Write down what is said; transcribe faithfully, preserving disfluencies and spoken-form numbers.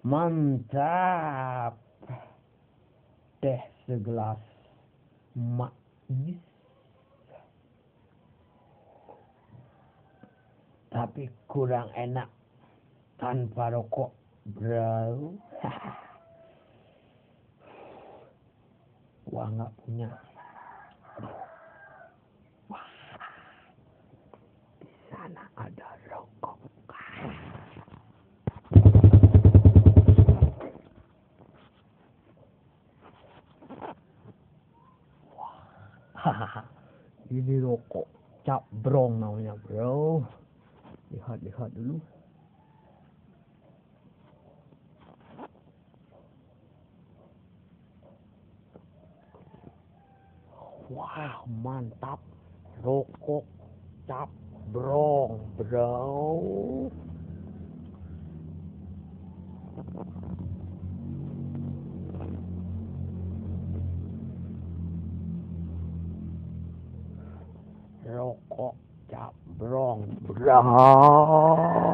Mantap. Teh segelas manis. Tapi kurang enak tanpa rokok, bro. Wah, nggak punya. Wah, di sana ada rokok. Wah, ini rokok cap brong namanya, bro. Lihat-lihat dulu. Wah, mantap. Rokok cap brong, bro. Rokok cap brong, bro.